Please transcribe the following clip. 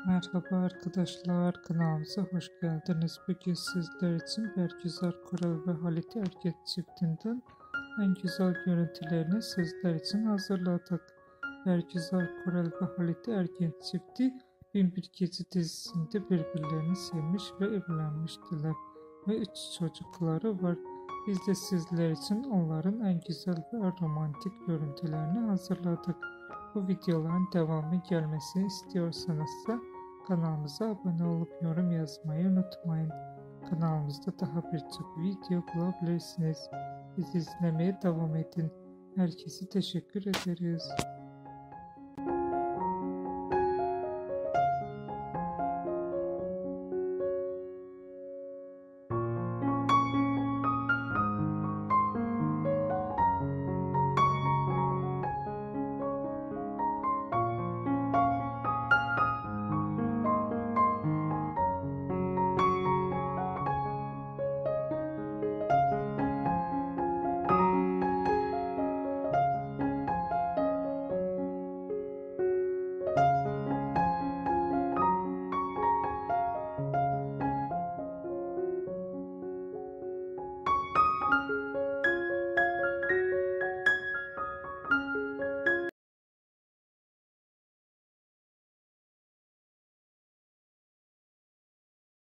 Merhaba arkadaşlar, kanalımıza hoş geldiniz. Bugün sizler için Bergüzar Kural ve Halit Ergenç çiftinden en güzel görüntülerini sizler için hazırladık. Bergüzar Kural ve Halit Ergenç çifti Binbir Gece dizisinde birbirlerini sevmiş ve evlenmiştiler ve 3 çocukları var. Biz de sizler için onların en güzel ve romantik görüntülerini hazırladık. Bu videoların devamı gelmesini istiyorsanız da kanalımıza abone olup yorum yazmayı unutmayın. Kanalımızda daha birçok video bulabilirsiniz. Bizi izlemeye devam edin. Herkese teşekkür ederiz.